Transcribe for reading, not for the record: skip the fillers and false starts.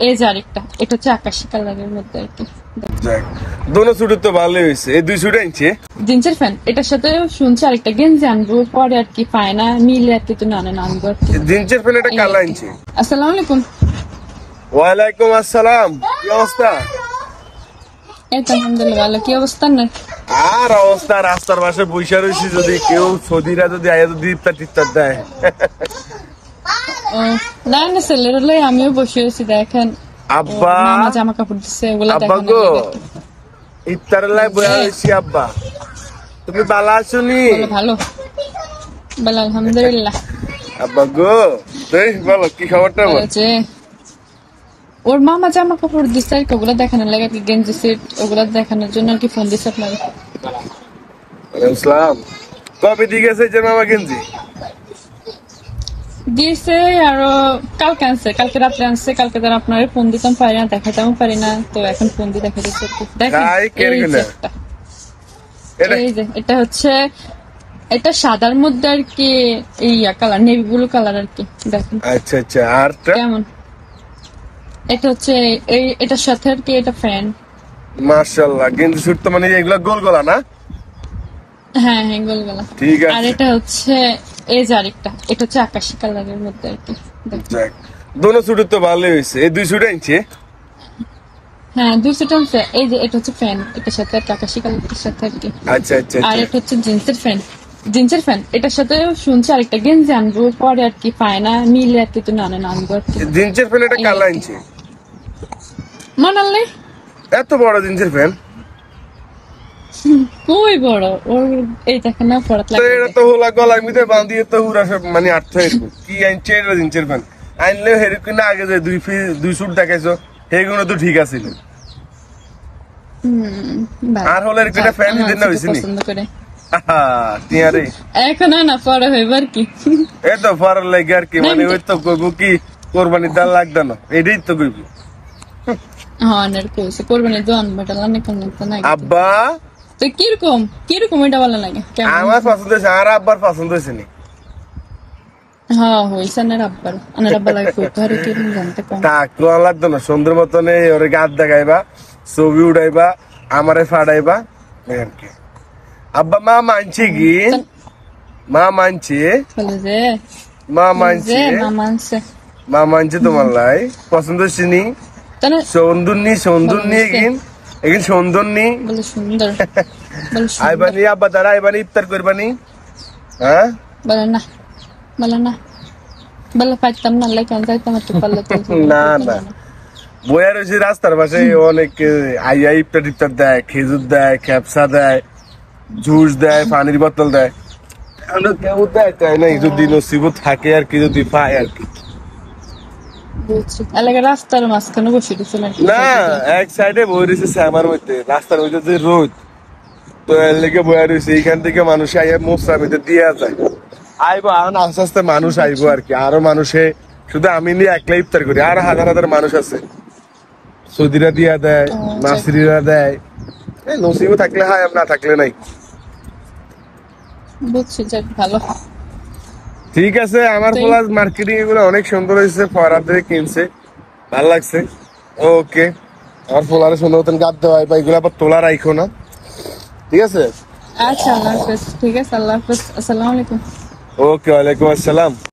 এই যে আরেকটা, এটা হচ্ছে আকাশি কালারের মধ্যে আর কি। যাক, দোনো সুটের তো ভালোই হয়েছে। এই দুই সুট আনছে জিন্সের প্যান্ট, এটার সাথে শুনছি আরেকটা গেঞ্জি আনবো পরে আর কি, পায় না মিলে আর কি, তো আনবো আর কি। জিন্সের প্যান্ট একটা কালার আনছে। আসসালামু আলাইকুম। ওয়ালাইকুম আসসালাম, কি অবস্থা? এই তো আলহামদুলিল্লাহ ভালো, কি অবস্থা না? আর অবস্থা, রাস্তার পাশে বৈশা রয়েছি, যদি কেউ সৌদিরা যদি আয়া যদি ইফতার টিফতার দেয়। ও না না, ছেলের লই আমিও বসে আছি, দেখেন আব্বা মামা জামা কাপড় দিচ্ছে ওগুলা আব্বা দেখেন। গো, ইফতারের লাই বয়া রয়েছি। আব্বা তুমি বালা আছোনি? ভালো ভালো আলহামদুলিল্লাহ। আব্বা গো, তুই বলো কি খবরটা বল। যে ওর মামা জামা কাপড় দিচ্ছে আর কি, ওগুলা দেখানোর লাগে আর কি, গেঞ্জি সেট ওগুলা দেখানোর জন্য আর কি ফোন দিচ্ছে আপনার। ইসলাম কবে দিয়ে গেছে যে মামা গেঞ্জি? দিয়েছে আরো কালকে আনছে, কালকে রাত্রে আনছে। কালকে তার আপনার ফোন দিতাম পারি না, দেখাতাম পারি না, তো এখন ফোন দিয়ে দেখা দিচ্ছে। দেখেন এই যে একটা, এই যে এটা হচ্ছে, এটা সাদার মধ্যে আর কি, ইয়া কালার নেভি ব্লু কালার আর কি, দেখেন। আচ্ছা আচ্ছা, আর কেমন? এটা হচ্ছে এই, এটার সাথে আর কি এটা ফ্যান। মাশাআল্লাহ, গেঞ্জি সুট তো মানে এগুলা গোল গলা না? হ্যাঁ হ্যাঁ গোলগলা। ঠিক আছে। আর এটা হচ্ছে এই যে আরেকটা, এটা হচ্ছে আকাশি কালারের মধ্যে আর কি। যাক, দোনো সুটের তো ভালোই হয়েছে। এই দুই সুট আনছে। হ্যাঁ 200 টানছে। এই যে এটা হচ্ছে ফ্যান, এটার সাথে আর আকাশি কালারের সাথে আর কি। আচ্ছা আচ্ছা আর আচ্ছা। এটা হচ্ছে জিন্সের ফ্যান, জিন্সের ফ্যান, এটার সাথে শুনছি আরেকটা গেঞ্জি আনবো পরে আর কি, পায় না মিলে আর কি, তো আনবো আর কি। জিন্সের প্যান্ট একটা কালার আনছে। মানাল নেই এত বড় জিন্সের প্যান্ট? কই বড় ওর, এই দেখেন না পড়াত তো লাগে। এটা তো হোলা গলার মধ্যে বাঁধিয়ে তো পুরা সব মানে আটটা এরকম। কি আনছে এটা জিন্সের প্যান্ট? আনলেও হেরকম না, আগে যে দুই সুট দেখাইছো সেগুলো তো ঠিক আছিল। আর হলে এরকম একটা ফ্যান দিন না হয়েছে নি? পছন্দ করে টিয়ারে এখন না পরে হইব আর কি। এই তো ফারার লাগে আর কি, মানে ওই তো কইব কি কোরবানির দাল লাগতো না, এটাই তো কইব। হ্যাঁ নের কইছে কোরবানি দোয়ান বাটালা না কেন তো না। আব্বা তো কিরকম কিরকম এটা ভালো লাগে? আমার পছন্দ হয়েছে, আর আব্বার পছন্দ হয়েছে নি? হ্যাঁ হইছে না আব্বার, আনার আব্বা লাগে কইতে আরে কিরকম জানতে কম। তা কোন লাগতো না, সুন্দর মতনে ওরে গাত দেখাইবা, ছবি উঠাইবা, আমারে ফাড়াইবা আর কি। আব্বা মা মানছে কি? মা মানছে? বলে যে মা মানছে? মামানছে মা মানছে তোমার লাই পছন্দ হয়েছে নি? তানে সৌন্দর্যি সৌন্দর্যি এগিন এগিন সৌন্দর্যি বলে সুন্দর, বলে আইবানি আব্বা দ্বারা আইবানি ইফতার করবানি। হ্যাঁ বলে না, বলে না, বলে পাইতাম না লাগে যাইতাম একটু পারলে তো। না না, বইয়া রয়েছে রাস্তার পাশে, অনেক আইয়া ইফতার টিফতার দেয়, খেজুর দেয়, খেপসা দেয়, জুস দেয়, পানির বোতল দেয়। আমরা কেউ দেয় তাই না, যদি নসিব থাকে আর কি, যদি পায় আর কি। বুঝছি এলাকা রাস্তার মাঝখানে বসে দিচ্ছে না, এক সাইডে বই রয়েছে শ্যামার মধ্যে, রাস্তার মধ্যে যে রোদ, তো এর লেগে বইয়া রয়েছে। এইখান থেকে মানুষ আইয়া মোসরা মধ্যে দিয়া যায়। আইবো এখন আস্তে আস্তে মানুষ আইবো আর কি, আরো মানুষে, শুধু আমি নিয়ে একলা ইফতার করি, আর হাজার হাজার মানুষ আছে। সৌদিরা দিয়া দেয়, নাসরিরা দেয়, নসিবও থাকলে হয়, না থাকলে নাই। বুঝছি যাক ভালো। ঠিক আছে, আমার প্লাস মার্কেটিং এগুলো অনেক সুন্দর হয়েছে, ফরাদের কিনছে, ভালো লাগছে। ওকে, আমার ফোলারে সুন্দর মতন গাদ দেওয়া, বা এগুলো আবার তোলা রাখো না, ঠিক আছে? আচ্ছা আল্লাহ হাফেজ। ঠিক আছে আল্লাহ হাফেজ, আসসালামু আলাইকুম। ওকে, ওয়ালাইকুম আসসালাম।